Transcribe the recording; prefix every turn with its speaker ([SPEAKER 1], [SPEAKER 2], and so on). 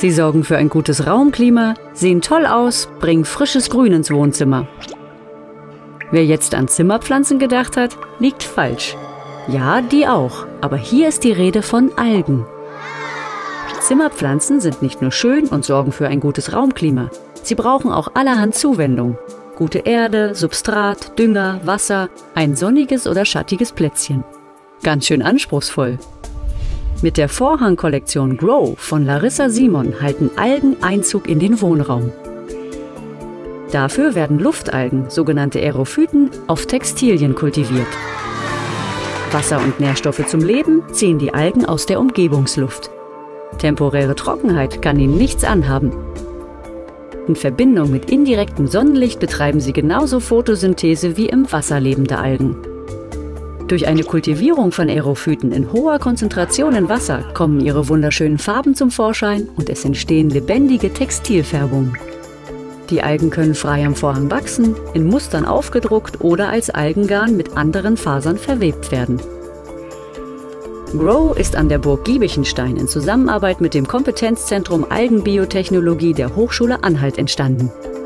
[SPEAKER 1] Sie sorgen für ein gutes Raumklima, sehen toll aus, bringen frisches Grün ins Wohnzimmer. Wer jetzt an Zimmerpflanzen gedacht hat, liegt falsch. Ja, die auch, aber hier ist die Rede von Algen. Zimmerpflanzen sind nicht nur schön und sorgen für ein gutes Raumklima. Sie brauchen auch allerhand Zuwendung. Gute Erde, Substrat, Dünger, Wasser, ein sonniges oder schattiges Plätzchen. Ganz schön anspruchsvoll. Mit der Vorhang-Kollektion Grow von Larissa Simon halten Algen Einzug in den Wohnraum. Dafür werden Luftalgen, sogenannte Aerophyten, auf Textilien kultiviert. Wasser und Nährstoffe zum Leben ziehen die Algen aus der Umgebungsluft. Temporäre Trockenheit kann ihnen nichts anhaben. In Verbindung mit indirektem Sonnenlicht betreiben sie genauso Photosynthese wie im Wasser lebende Algen. Durch eine Kultivierung von Aerophyten in hoher Konzentration in Wasser kommen ihre wunderschönen Farben zum Vorschein und es entstehen lebendige Textilfärbungen. Die Algen können frei am Vorhang wachsen, in Mustern aufgedruckt oder als Algengarn mit anderen Fasern verwebt werden. Grow ist an der Burg Giebichenstein in Zusammenarbeit mit dem Kompetenzzentrum Algenbiotechnologie der Hochschule Anhalt entstanden.